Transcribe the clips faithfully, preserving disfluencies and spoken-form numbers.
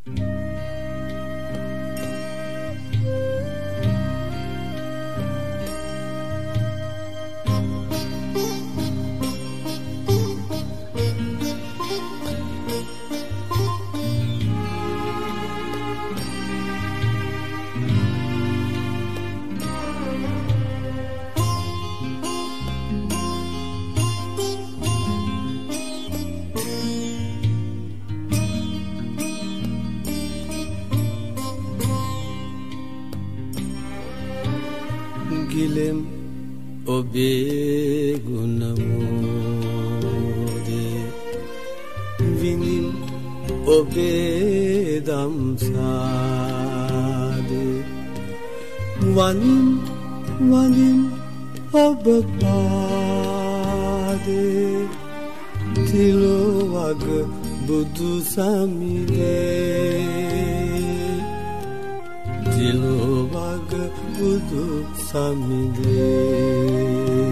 ගිලෙම් ඔබේ ගුණමෝදේ විනින් ඔබේ දම්සාදේ වනින් වනින් ඔබ පාදේ තිලොවග බුදු සමිදේ තිලොවග බුදු සමිදේ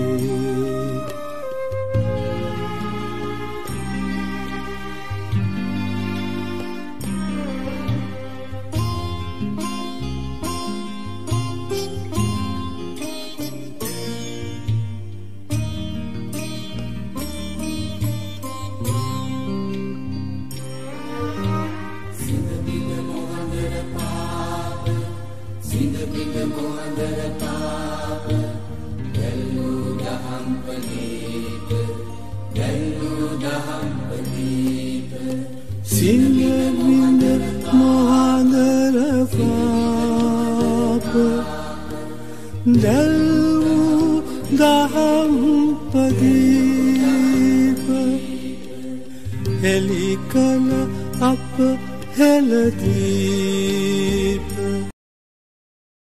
සිංහබිඳ මොහඳර පාප දැල්වූ දහම් පදීප හෙළි කළ අප හෙළදීප